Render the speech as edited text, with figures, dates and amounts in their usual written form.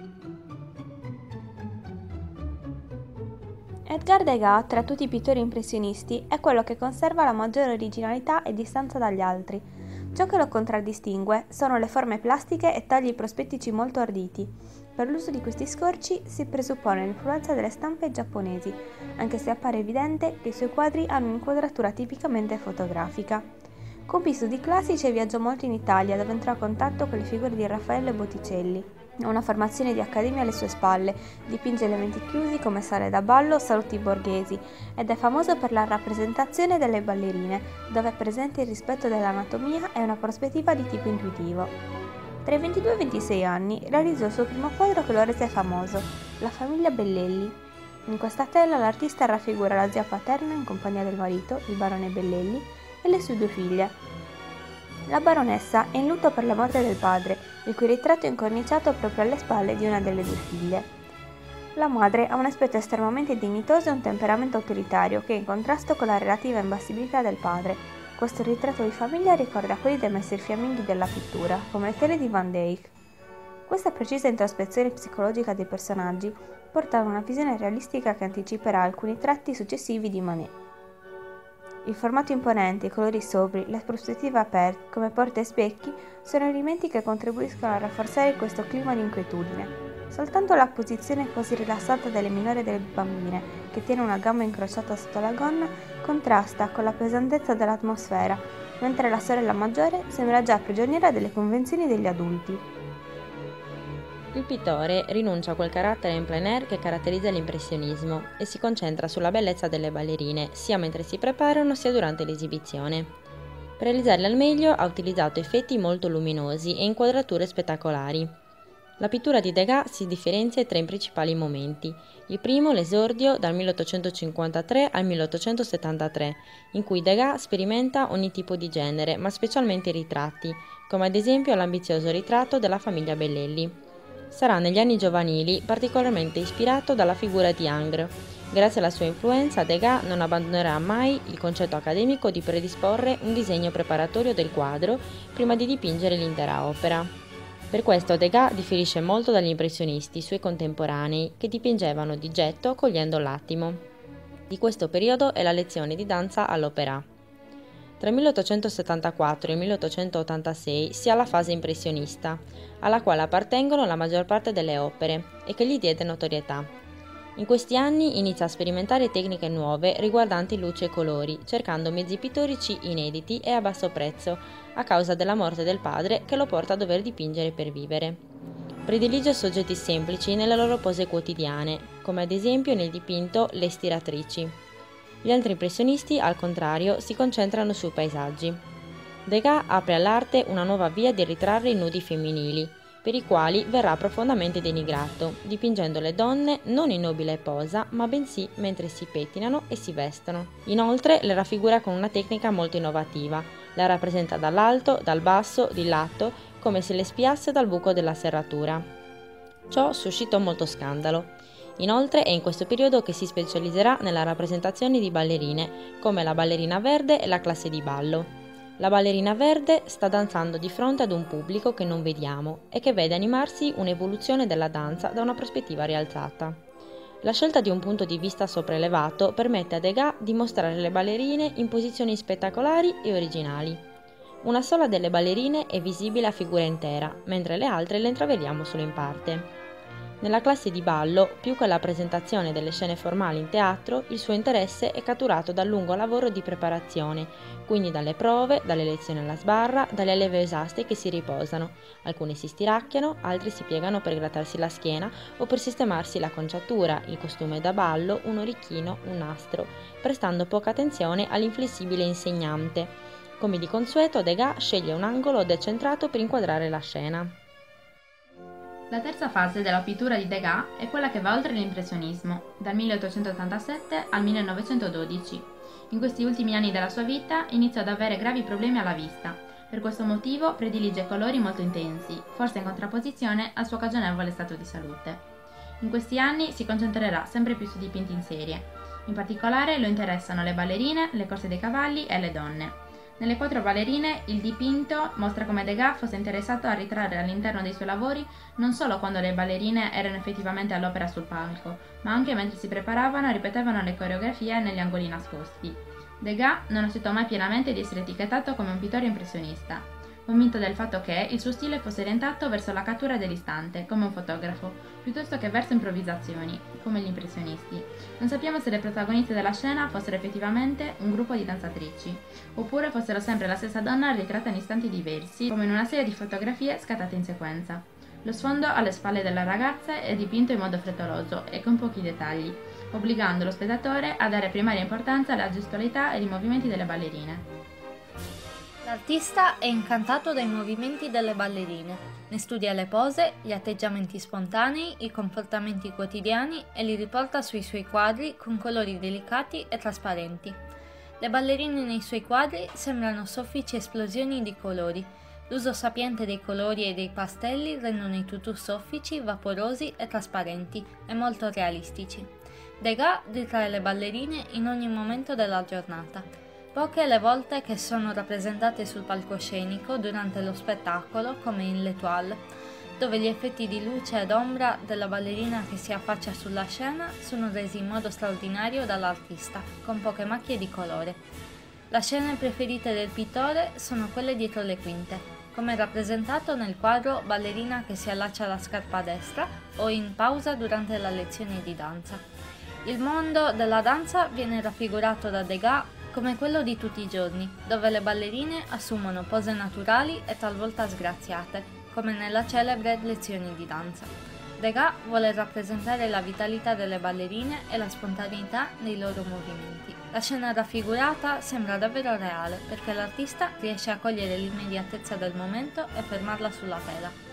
Edgar Degas, tra tutti i pittori impressionisti, è quello che conserva la maggiore originalità e distanza dagli altri. Ciò che lo contraddistingue sono le forme plastiche e tagli prospettici molto arditi. Per l'uso di questi scorci si presuppone l'influenza delle stampe giapponesi, anche se appare evidente che i suoi quadri hanno un'inquadratura tipicamente fotografica. Compì studi classici e viaggiò molto in Italia, dove entrò a contatto con le figure di Raffaello e Botticelli. Ha una formazione di accademia alle sue spalle, dipinge elementi chiusi come sale da ballo o salotti borghesi ed è famoso per la rappresentazione delle ballerine, dove è presente il rispetto dell'anatomia e una prospettiva di tipo intuitivo. Tra i 22 e i 26 anni realizzò il suo primo quadro che lo rese famoso, La famiglia Bellelli. In questa tela l'artista raffigura la zia paterna in compagnia del marito, il barone Bellelli, e le sue due figlie. La baronessa è in lutto per la morte del padre, il cui ritratto è incorniciato proprio alle spalle di una delle due figlie. La madre ha un aspetto estremamente dignitoso e un temperamento autoritario che è in contrasto con la relativa impassibilità del padre. Questo ritratto di famiglia ricorda quelli dei maestri fiamminghi della pittura, come le tele di Van Dyck. Questa precisa introspezione psicologica dei personaggi porta ad una visione realistica che anticiperà alcuni tratti successivi di Manet. Il formato imponente, i colori sobri, la prospettiva aperta, come porte e specchi, sono elementi che contribuiscono a rafforzare questo clima di inquietudine. Soltanto la posizione quasi rilassata delle minori e delle bambine, che tiene una gamba incrociata sotto la gonna, contrasta con la pesantezza dell'atmosfera, mentre la sorella maggiore sembra già prigioniera delle convenzioni degli adulti. Il pittore rinuncia a quel carattere in plein air che caratterizza l'impressionismo e si concentra sulla bellezza delle ballerine, sia mentre si preparano sia durante l'esibizione. Per realizzarle al meglio ha utilizzato effetti molto luminosi e inquadrature spettacolari. La pittura di Degas si differenzia in tre principali momenti. Il primo, l'esordio, dal 1853 al 1873, in cui Degas sperimenta ogni tipo di genere, ma specialmente i ritratti, come ad esempio l'ambizioso ritratto della famiglia Bellelli. Sarà negli anni giovanili particolarmente ispirato dalla figura di Ingres. Grazie alla sua influenza, Degas non abbandonerà mai il concetto accademico di predisporre un disegno preparatorio del quadro prima di dipingere l'intera opera. Per questo Degas differisce molto dagli impressionisti, suoi contemporanei, che dipingevano di getto cogliendo l'attimo. Di questo periodo è la lezione di danza all'Opéra. Tra il 1874 e il 1886 si ha la fase impressionista, alla quale appartengono la maggior parte delle opere e che gli diede notorietà. In questi anni inizia a sperimentare tecniche nuove riguardanti luce e colori, cercando mezzi pittorici inediti e a basso prezzo, a causa della morte del padre che lo porta a dover dipingere per vivere. Predilige soggetti semplici nelle loro pose quotidiane, come ad esempio nel dipinto Le stiratrici. Gli altri impressionisti, al contrario, si concentrano sui paesaggi. Degas apre all'arte una nuova via di ritrarre i nudi femminili, per i quali verrà profondamente denigrato, dipingendo le donne non in nobile posa, ma bensì mentre si pettinano e si vestono. Inoltre le raffigura con una tecnica molto innovativa, la rappresenta dall'alto, dal basso, di lato, come se le spiasse dal buco della serratura. Ciò suscitò molto scandalo. Inoltre è in questo periodo che si specializzerà nella rappresentazione di ballerine, come la ballerina verde e la classe di ballo. La ballerina verde sta danzando di fronte ad un pubblico che non vediamo e che vede animarsi un'evoluzione della danza da una prospettiva rialzata. La scelta di un punto di vista sopraelevato permette a Degas di mostrare le ballerine in posizioni spettacolari e originali. Una sola delle ballerine è visibile a figura intera, mentre le altre le intravediamo solo in parte. Nella classe di ballo, più che la presentazione delle scene formali in teatro, il suo interesse è catturato dal lungo lavoro di preparazione, quindi dalle prove, dalle lezioni alla sbarra, dalle alleve esauste che si riposano. Alcuni si stiracchiano, altri si piegano per grattarsi la schiena o per sistemarsi la conciatura, il costume da ballo, un orecchino, un nastro, prestando poca attenzione all'inflessibile insegnante. Come di consueto, Degas sceglie un angolo decentrato per inquadrare la scena. La terza fase della pittura di Degas è quella che va oltre l'impressionismo, dal 1887 al 1912. In questi ultimi anni della sua vita iniziò ad avere gravi problemi alla vista. Per questo motivo predilige colori molto intensi, forse in contrapposizione al suo cagionevole stato di salute. In questi anni si concentrerà sempre più su dipinti in serie. In particolare lo interessano le ballerine, le corse dei cavalli e le donne. Nelle quattro ballerine il dipinto mostra come Degas fosse interessato a ritrarre all'interno dei suoi lavori non solo quando le ballerine erano effettivamente all'opera sul palco, ma anche mentre si preparavano e ripetevano le coreografie negli angoli nascosti. Degas non accettò mai pienamente di essere etichettato come un pittore impressionista, convinto del fatto che il suo stile fosse orientato verso la cattura dell'istante, come un fotografo, piuttosto che verso improvvisazioni, come gli impressionisti. Non sappiamo se le protagoniste della scena fossero effettivamente un gruppo di danzatrici, oppure fossero sempre la stessa donna ritratta in istanti diversi, come in una serie di fotografie scattate in sequenza. Lo sfondo alle spalle della ragazza è dipinto in modo frettoloso e con pochi dettagli, obbligando lo spettatore a dare primaria importanza alla gestualità e ai movimenti delle ballerine. L'artista è incantato dai movimenti delle ballerine, ne studia le pose, gli atteggiamenti spontanei, i comportamenti quotidiani e li riporta sui suoi quadri con colori delicati e trasparenti. Le ballerine nei suoi quadri sembrano soffici esplosioni di colori. L'uso sapiente dei colori e dei pastelli rendono i tutù soffici, vaporosi e trasparenti e molto realistici. Degas ritrae le ballerine in ogni momento della giornata. Poche le volte che sono rappresentate sul palcoscenico durante lo spettacolo, come in L'Étoile, dove gli effetti di luce ed ombra della ballerina che si affaccia sulla scena sono resi in modo straordinario dall'artista, con poche macchie di colore. Le scene preferite del pittore sono quelle dietro le quinte, come rappresentato nel quadro Ballerina che si allaccia alla scarpa a destra o in Pausa durante la lezione di danza. Il mondo della danza viene raffigurato da Degas come quello di tutti i giorni, dove le ballerine assumono pose naturali e talvolta sgraziate, come nella celebre lezione di danza. Degas vuole rappresentare la vitalità delle ballerine e la spontaneità dei loro movimenti. La scena raffigurata sembra davvero reale, perché l'artista riesce a cogliere l'immediatezza del momento e fermarla sulla tela.